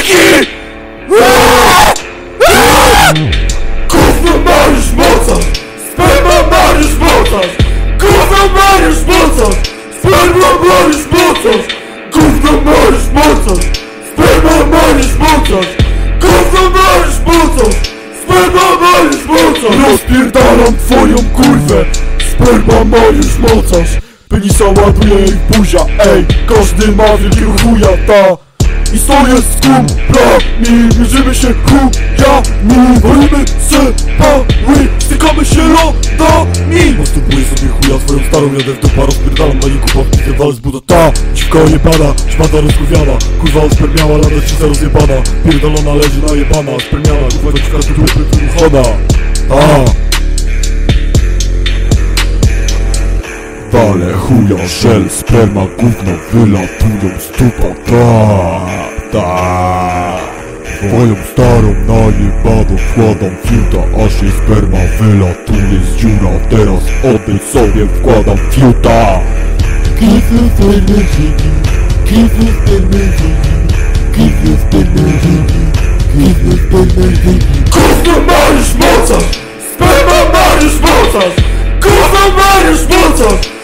Dzięki! Gówno Mariusz Mocarz! Sperma Mariusz Mocarz! Gówno Mariusz Mocarz! Sperma Mariusz Mocarz! Gówno Mariusz Mocarz! Sperma Mariusz Mocarz! Gówno Mariusz Mocarz! Sperma Mariusz Mocarz! Rozpierdalam twoją kurwę! Sperma Mariusz Mocarz! Penisa ładuje jej w buzia, ej! Każdy ma wielkiego chuja, ta! I co jest z kumplami? Mierzymy się chujami! Walimy se pały, stykamy się lodami! Postępuję sobie chuja swoją starą jadę w dupa, rozpierdalam na niej kupa, wpiszę walec buda, ta! Dziwka ojebana, szmata rozkurwiana, kurwa ospermiała, lada cica rozjebana, pierdolona leży najebana, spermiana, kurwa dziwka z tytułu wyruchana, ta! Wale chuja, żel, sperma, gówno wylatują z tupa, ta. Twoją starą najebaną wkładam fiuta, aż jej sperma wylatuje z dziura. Teraz odejdź sobie, wkładam fiuta. Give you sperma, give you sperma, give you sperma, give you sperma. Gówno Mariusz Mocarz! Sperma Mariusz Mocarz! Gówno Mariusz Mocarz!